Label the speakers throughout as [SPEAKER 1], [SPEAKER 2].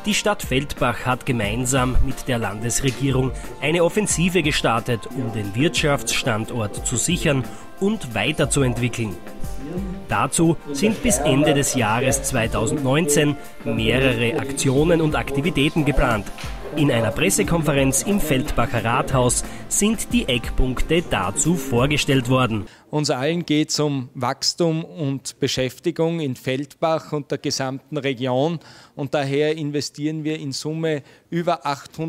[SPEAKER 1] Die Stadt Feldbach hat gemeinsam mit der Landesregierung eine Offensive gestartet, um den Wirtschaftsstandort zu sichern und weiterzuentwickeln. Dazu sind bis Ende des Jahres 2019 mehrere Aktionen und Aktivitäten geplant. In einer Pressekonferenz im Feldbacher Rathaus sind die Eckpunkte dazu vorgestellt worden.
[SPEAKER 2] Uns allen geht es um Wachstum und Beschäftigung in Feldbach und der gesamten Region und daher investieren wir in Summe über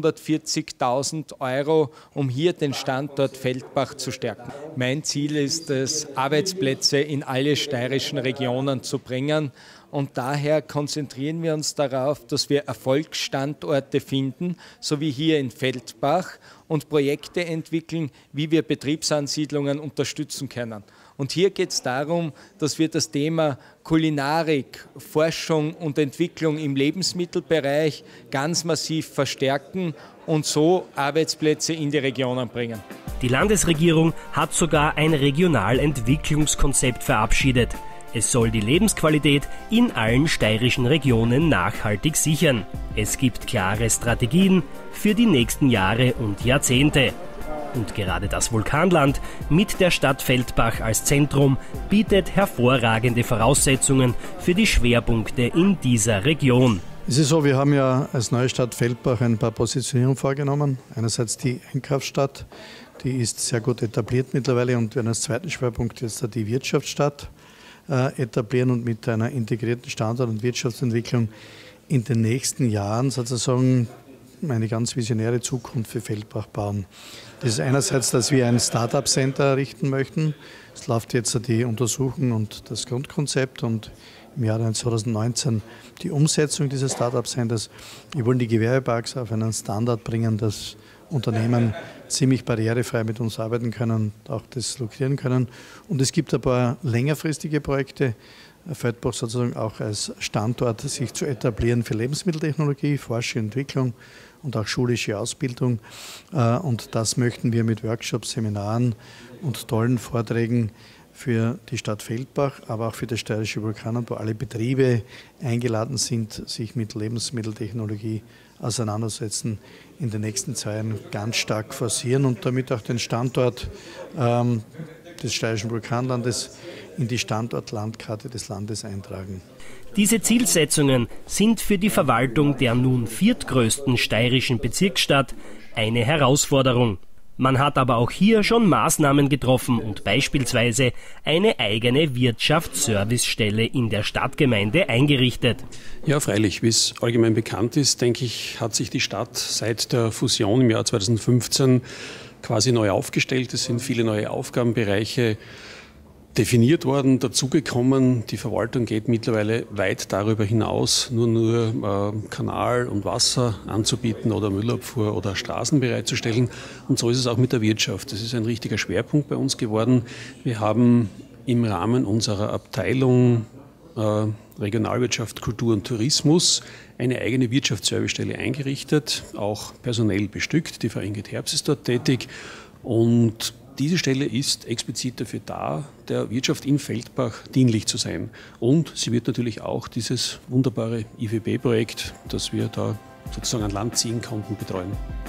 [SPEAKER 2] 840.000 Euro, um hier den Standort Feldbach zu stärken. Mein Ziel ist es, Arbeitsplätze in alle steirischen Regionen zu bringen. Und daher konzentrieren wir uns darauf, dass wir Erfolgsstandorte finden, so wie hier in Feldbach, und Projekte entwickeln, wie wir Betriebsansiedlungen unterstützen können. Und hier geht es darum, dass wir das Thema Kulinarik, Forschung und Entwicklung im Lebensmittelbereich ganz massiv verstärken und so Arbeitsplätze in die Regionen bringen.
[SPEAKER 1] Die Landesregierung hat sogar ein Regionalentwicklungskonzept verabschiedet. Es soll die Lebensqualität in allen steirischen Regionen nachhaltig sichern. Es gibt klare Strategien für die nächsten Jahre und Jahrzehnte. Und gerade das Vulkanland mit der Stadt Feldbach als Zentrum bietet hervorragende Voraussetzungen für die Schwerpunkte in dieser Region.
[SPEAKER 3] Es ist so, wir haben ja als neue Stadt Feldbach ein paar Positionierungen vorgenommen. Einerseits die Einkaufsstadt, die ist sehr gut etabliert mittlerweile und wir haben als zweiten Schwerpunkt jetzt die Wirtschaftsstadt etablieren und mit einer integrierten Standort- und Wirtschaftsentwicklung in den nächsten Jahren sozusagen eine ganz visionäre Zukunft für Feldbach bauen. Das ist einerseits, dass wir ein Start-up-Center errichten möchten. Es läuft jetzt die Untersuchung und das Grundkonzept und im Jahr 2019 die Umsetzung dieses Start-up-Centers. Wir wollen die Gewerbeparks auf einen Standard bringen, dass Unternehmen ziemlich barrierefrei mit uns arbeiten können und auch das lukrieren können. Und es gibt ein paar längerfristige Projekte, Feldbach sozusagen auch als Standort sich zu etablieren für Lebensmitteltechnologie, Forschung, Entwicklung und auch schulische Ausbildung. Und das möchten wir mit Workshops, Seminaren und tollen Vorträgen für die Stadt Feldbach, aber auch für das steirische Vulkanland, wo alle Betriebe eingeladen sind, sich mit Lebensmitteltechnologie auseinandersetzen, in den nächsten 2 Jahren ganz stark forcieren und damit auch den Standort des steirischen Vulkanlandes in die Standortlandkarte des Landes eintragen.
[SPEAKER 1] Diese Zielsetzungen sind für die Verwaltung der nun viertgrößten steirischen Bezirksstadt eine Herausforderung. Man hat aber auch hier schon Maßnahmen getroffen und beispielsweise eine eigene Wirtschaftsservicestelle in der Stadtgemeinde eingerichtet.
[SPEAKER 4] Ja, freilich. Wie es allgemein bekannt ist, denke ich, hat sich die Stadt seit der Fusion im Jahr 2015 quasi neu aufgestellt. Es sind viele neue Aufgabenbereiche definiert worden, dazugekommen. Die Verwaltung geht mittlerweile weit darüber hinaus, nur Kanal und Wasser anzubieten oder Müllabfuhr oder Straßen bereitzustellen. Und so ist es auch mit der Wirtschaft. Das ist ein richtiger Schwerpunkt bei uns geworden. Wir haben im Rahmen unserer Abteilung Regionalwirtschaft, Kultur und Tourismus eine eigene Wirtschaftsservicestelle eingerichtet, auch personell bestückt. Die Frau Ingrid Herbst ist dort tätig und diese Stelle ist explizit dafür da, der Wirtschaft in Feldbach dienlich zu sein. Und sie wird natürlich auch dieses wunderbare IWB-Projekt, das wir da sozusagen an Land ziehen konnten, betreuen.